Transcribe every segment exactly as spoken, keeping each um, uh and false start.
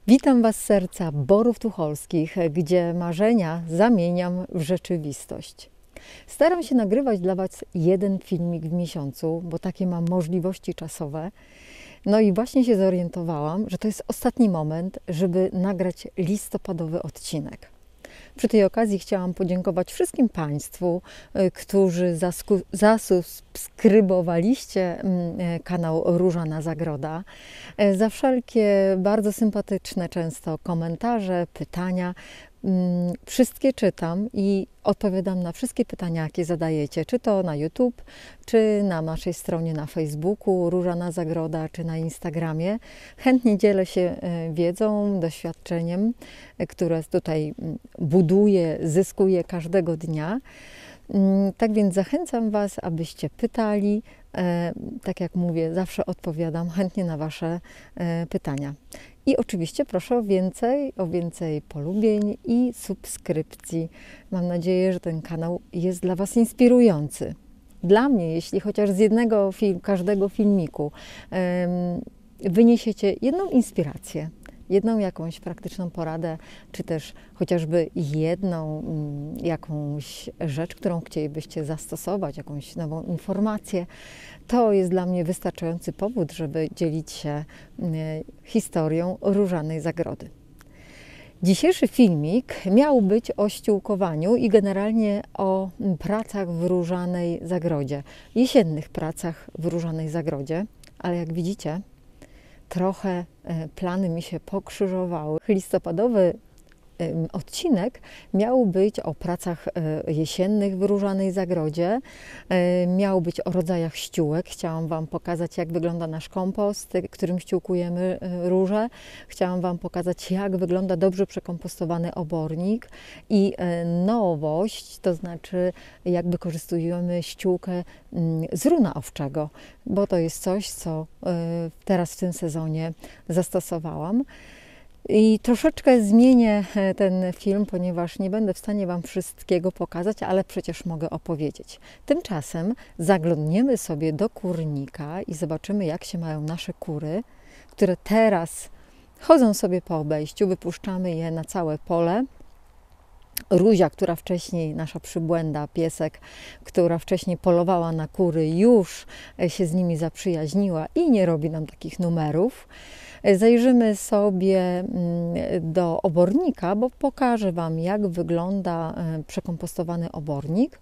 Witam Was z serca Borów Tucholskich, gdzie marzenia zamieniam w rzeczywistość. Staram się nagrywać dla Was jeden filmik w miesiącu, bo takie mam możliwości czasowe. No i właśnie się zorientowałam, że to jest ostatni moment, żeby nagrać listopadowy odcinek. Przy tej okazji chciałam podziękować wszystkim Państwu, którzy zasubskrybowaliście kanał Różana Zagroda, za wszelkie bardzo sympatyczne często komentarze, pytania. Wszystkie czytam i odpowiadam na wszystkie pytania, jakie zadajecie, czy to na YouTube, czy na naszej stronie na Facebooku Różana Zagroda, czy na Instagramie. Chętnie dzielę się wiedzą, doświadczeniem, które tutaj buduję, zyskuję każdego dnia. Tak więc zachęcam Was, abyście pytali. Tak jak mówię, zawsze odpowiadam chętnie na Wasze pytania. I oczywiście proszę o więcej, o więcej polubień i subskrypcji. Mam nadzieję, że ten kanał jest dla Was inspirujący. Dla mnie, jeśli chociaż z jednego film, każdego filmiku um, wyniesiecie jedną inspirację, jedną jakąś praktyczną poradę, czy też chociażby jedną um, jakąś rzecz, którą chcielibyście zastosować, jakąś nową informację, to jest dla mnie wystarczający powód, żeby dzielić się historią Różanej Zagrody. Dzisiejszy filmik miał być o ściółkowaniu i generalnie o pracach w Różanej Zagrodzie, jesiennych pracach w Różanej Zagrodzie, ale jak widzicie, trochę plany mi się pokrzyżowały. Listopadowy odcinek miał być o pracach jesiennych w Różanej Zagrodzie, miał być o rodzajach ściółek. Chciałam Wam pokazać, jak wygląda nasz kompost, którym ściółkujemy róże. Chciałam Wam pokazać, jak wygląda dobrze przekompostowany obornik i nowość, to znaczy jak wykorzystujemy ściółkę z runa owczego, bo to jest coś, co teraz w tym sezonie zastosowałam. I troszeczkę zmienię ten film, ponieważ nie będę w stanie Wam wszystkiego pokazać, ale przecież mogę opowiedzieć. Tymczasem zaglądniemy sobie do kurnika i zobaczymy, jak się mają nasze kury, które teraz chodzą sobie po obejściu. Wypuszczamy je na całe pole. Ruzia, która wcześniej, nasza przybłęda, piesek, która wcześniej polowała na kury, już się z nimi zaprzyjaźniła i nie robi nam takich numerów. Zajrzymy sobie do obornika, bo pokażę Wam, jak wygląda przekompostowany obornik.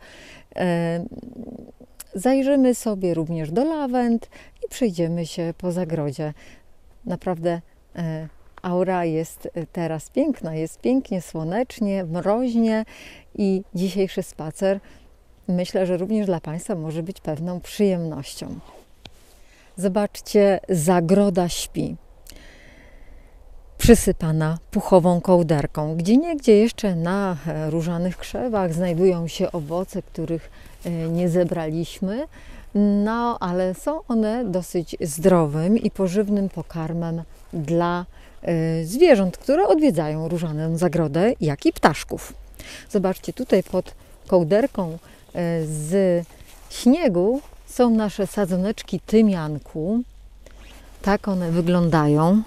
Zajrzymy sobie również do lawend i przejdziemy się po zagrodzie. Naprawdę aura jest teraz piękna, jest pięknie, słonecznie, mroźnie i dzisiejszy spacer, myślę, że również dla Państwa może być pewną przyjemnością. Zobaczcie, zagroda śpi, przysypana puchową kołderką. Gdzieniegdzie jeszcze na różanych krzewach znajdują się owoce, których nie zebraliśmy, no ale są one dosyć zdrowym i pożywnym pokarmem dla zwierząt, które odwiedzają Różaną Zagrodę, jak i ptaszków. Zobaczcie, tutaj pod kołderką z śniegu są nasze sadzoneczki tymianku. Tak one wyglądają.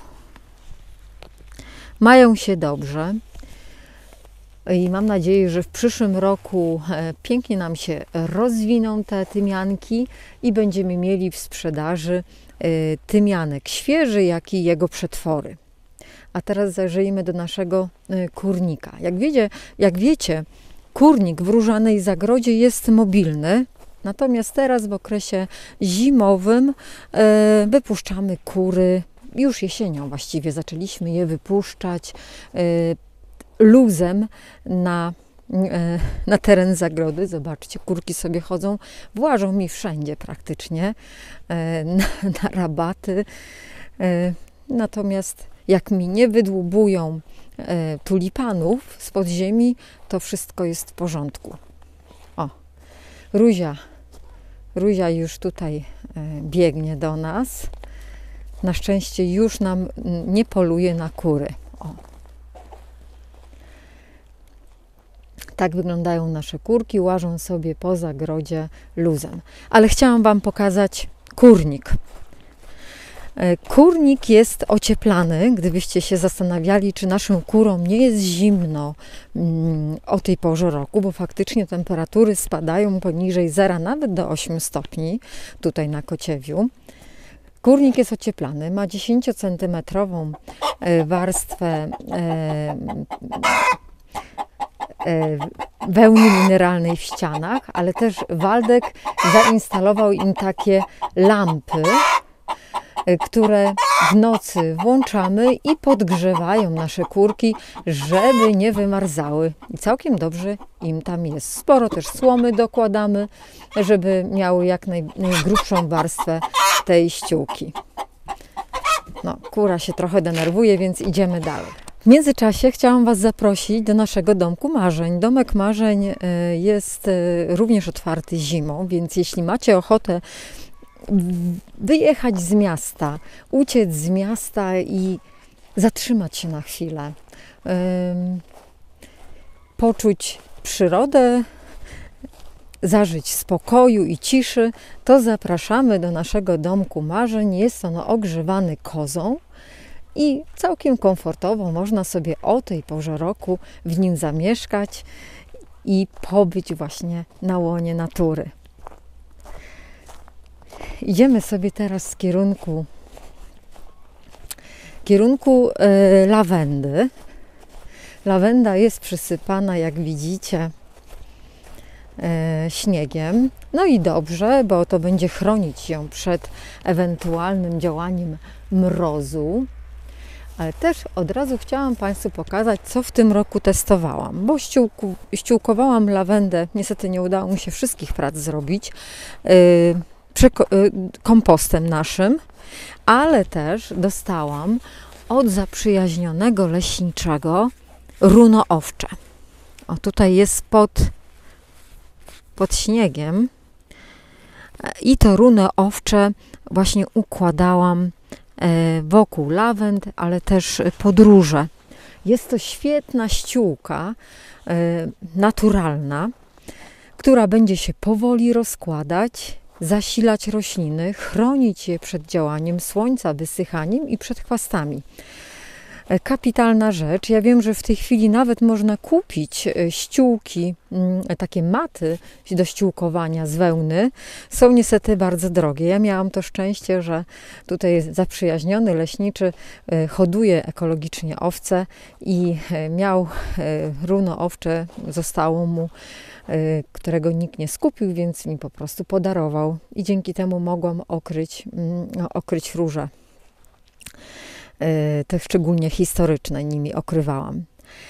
Mają się dobrze i mam nadzieję, że w przyszłym roku pięknie nam się rozwiną te tymianki i będziemy mieli w sprzedaży tymianek świeży, jak i jego przetwory. A teraz zajrzyjmy do naszego kurnika. Jak wiecie, jak wiecie, kurnik w Różanej Zagrodzie jest mobilny, natomiast teraz w okresie zimowym wypuszczamy kury. Już jesienią właściwie zaczęliśmy je wypuszczać luzem na, na teren zagrody. Zobaczcie, kurki sobie chodzą, włażą mi wszędzie praktycznie, na, na rabaty. Natomiast jak mi nie wydłubują tulipanów z podziemi, to wszystko jest w porządku. O, Ruzia, Ruzia już tutaj biegnie do nas. Na szczęście już nam nie poluje na kury. O. Tak wyglądają nasze kurki, łażą sobie po zagrodzie luzem. Ale chciałam Wam pokazać kurnik. Kurnik jest ocieplany, gdybyście się zastanawiali, czy naszym kurom nie jest zimno o tej porze roku, bo faktycznie temperatury spadają poniżej zera, nawet do ośmiu stopni tutaj na Kociewiu. Kurnik jest ocieplany, ma dziesięciocentymetrową warstwę wełny mineralnej w ścianach, ale też Waldek zainstalował im takie lampy, które w nocy włączamy i podgrzewają nasze kurki, żeby nie wymarzały. I całkiem dobrze im tam jest. Sporo też słomy dokładamy, żeby miały jak najgrubszą warstwę tej ściółki. No, kura się trochę denerwuje, więc idziemy dalej. W międzyczasie chciałam Was zaprosić do naszego Domku Marzeń. Domek Marzeń jest również otwarty zimą, więc jeśli macie ochotę wyjechać z miasta, uciec z miasta i zatrzymać się na chwilę, poczuć przyrodę, zażyć spokoju i ciszy, to zapraszamy do naszego Domku Marzeń. Jest on ogrzewany kozą i całkiem komfortowo można sobie o tej porze roku w nim zamieszkać i pobyć właśnie na łonie natury. Idziemy sobie teraz w kierunku, kierunku e, lawendy. Lawenda jest przysypana, jak widzicie, e, śniegiem. No i dobrze, bo to będzie chronić ją przed ewentualnym działaniem mrozu. Ale też od razu chciałam Państwu pokazać, co w tym roku testowałam, bo ściółku, ściółkowałam lawendę. Niestety nie udało mi się wszystkich prac zrobić yy, kompostem naszym, ale też dostałam od zaprzyjaźnionego leśniczego runo owcze. O, tutaj jest pod, pod śniegiem i to runo owcze właśnie układałam wokół lawend, ale też podróże. Jest to świetna ściółka naturalna, która będzie się powoli rozkładać, zasilać rośliny, chronić je przed działaniem słońca, wysychaniem i przed chwastami. Kapitalna rzecz. Ja wiem, że w tej chwili nawet można kupić ściółki, takie maty do ściółkowania z wełny. Są niestety bardzo drogie. Ja miałam to szczęście, że tutaj zaprzyjaźniony leśniczy hoduje ekologicznie owce i miał runo owcze, zostało mu, którego nikt nie skupił, więc mi po prostu podarował i dzięki temu mogłam okryć, okryć róże. Te szczególnie historyczne nimi okrywałam.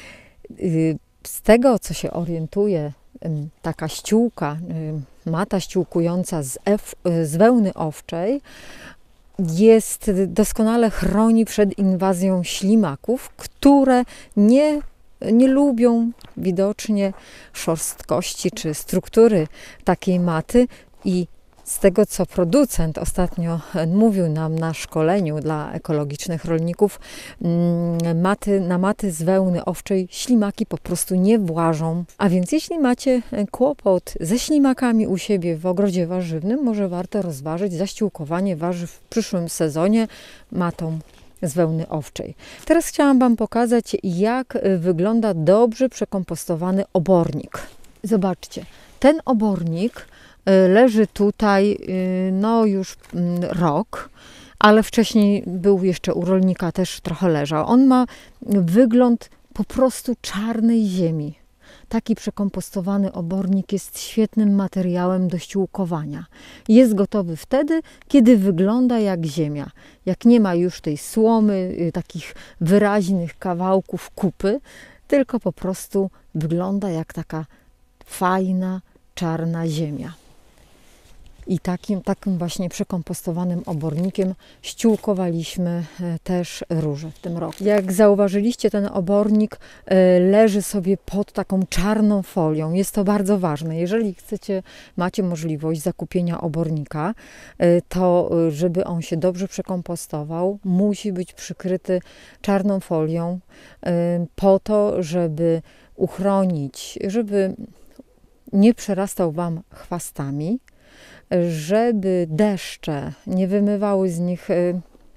Z tego, co się orientuję, taka ściółka, mata ściółkująca z, ef, z wełny owczej jest, doskonale chroni przed inwazją ślimaków, które nie, nie lubią widocznie szorstkości czy struktury takiej maty i z tego, co producent ostatnio mówił nam na szkoleniu dla ekologicznych rolników, maty, na maty z wełny owczej ślimaki po prostu nie włażą. A więc jeśli macie kłopot ze ślimakami u siebie w ogrodzie warzywnym, może warto rozważyć zaściółkowanie warzyw w przyszłym sezonie matą z wełny owczej. Teraz chciałam Wam pokazać, jak wygląda dobrze przekompostowany obornik. Zobaczcie, ten obornik leży tutaj no już rok, ale wcześniej był jeszcze u rolnika, też trochę leżał. On ma wygląd po prostu czarnej ziemi. Taki przekompostowany obornik jest świetnym materiałem do ściółkowania. Jest gotowy wtedy, kiedy wygląda jak ziemia. Jak nie ma już tej słomy, takich wyraźnych kawałków kupy, tylko po prostu wygląda jak taka fajna, czarna ziemia. I takim, takim właśnie przekompostowanym obornikiem ściółkowaliśmy też róże w tym roku. Jak zauważyliście, ten obornik leży sobie pod taką czarną folią. Jest to bardzo ważne. Jeżeli chcecie, macie możliwość zakupienia obornika, to żeby on się dobrze przekompostował, musi być przykryty czarną folią po to, żeby uchronić, żeby nie przerastał Wam chwastami, żeby deszcze nie wymywały z nich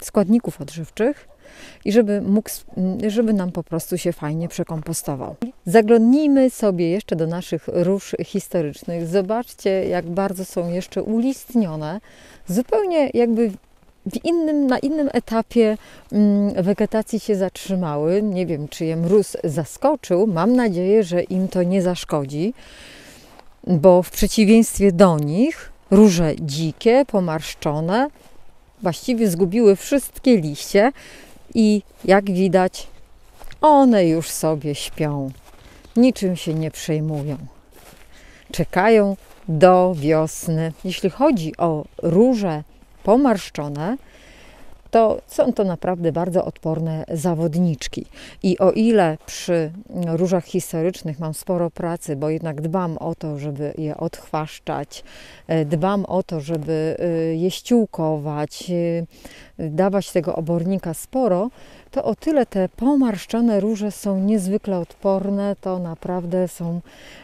składników odżywczych i żeby, mógł, żeby nam po prostu się fajnie przekompostował. Zaglądnijmy sobie jeszcze do naszych róż historycznych. Zobaczcie, jak bardzo są jeszcze ulistnione, zupełnie jakby w innym, na innym etapie wegetacji się zatrzymały. Nie wiem, czy je mróz zaskoczył. Mam nadzieję, że im to nie zaszkodzi, bo w przeciwieństwie do nich róże dzikie, pomarszczone, właściwie zgubiły wszystkie liście i jak widać, one już sobie śpią, niczym się nie przejmują. Czekają do wiosny. Jeśli chodzi o róże pomarszczone, to są to naprawdę bardzo odporne zawodniczki. I o ile przy różach historycznych mam sporo pracy, bo jednak dbam o to, żeby je odchwaszczać, dbam o to, żeby je ściółkować, dawać tego obornika sporo, to o tyle te pomarszczone róże są niezwykle odporne, to naprawdę są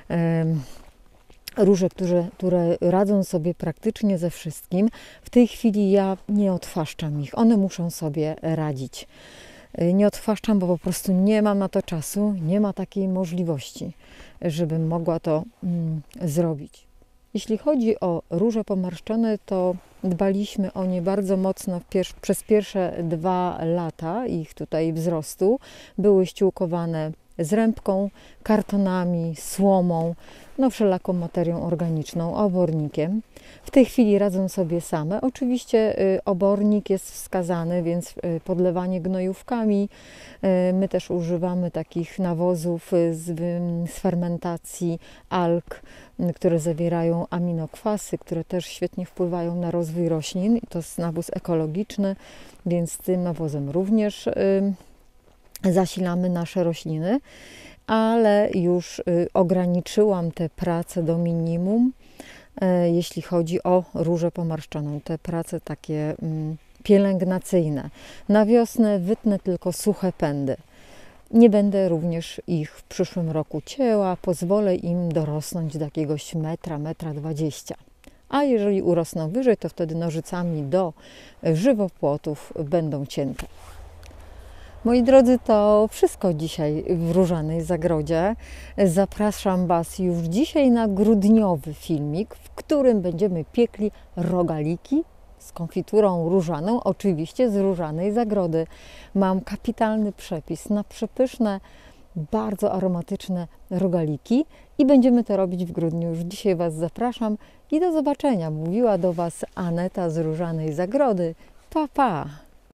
róże, które, które radzą sobie praktycznie ze wszystkim. W tej chwili ja nie odchwaszczam ich, one muszą sobie radzić. Nie odchwaszczam, bo po prostu nie mam na to czasu, nie ma takiej możliwości, żebym mogła to mm, zrobić. Jeśli chodzi o róże pomarszczone, to dbaliśmy o nie bardzo mocno pier- przez pierwsze dwa lata ich tutaj wzrostu. Były ściółkowane z rębką, kartonami, słomą, no wszelaką materią organiczną, obornikiem. W tej chwili radzą sobie same. Oczywiście y, obornik jest wskazany, więc y, podlewanie gnojówkami. Y, my też używamy takich nawozów z, y, z fermentacji alg, y, które zawierają aminokwasy, które też świetnie wpływają na rozwój roślin. I to jest nawóz ekologiczny, więc tym nawozem również y, zasilamy nasze rośliny, ale już ograniczyłam te prace do minimum, jeśli chodzi o różę pomarszczoną. Te prace takie pielęgnacyjne. Na wiosnę wytnę tylko suche pędy. Nie będę również ich w przyszłym roku cięła, pozwolę im dorosnąć do jakiegoś metra, metra dwadzieścia. A jeżeli urosną wyżej, to wtedy nożycami do żywopłotów będą cięte. Moi drodzy, to wszystko dzisiaj w Różanej Zagrodzie. Zapraszam Was już dzisiaj na grudniowy filmik, w którym będziemy piekli rogaliki z konfiturą różaną, oczywiście z Różanej Zagrody. Mam kapitalny przepis na przepyszne, bardzo aromatyczne rogaliki i będziemy to robić w grudniu. Już dzisiaj Was zapraszam i do zobaczenia. Mówiła do Was Aneta z Różanej Zagrody. Pa, pa!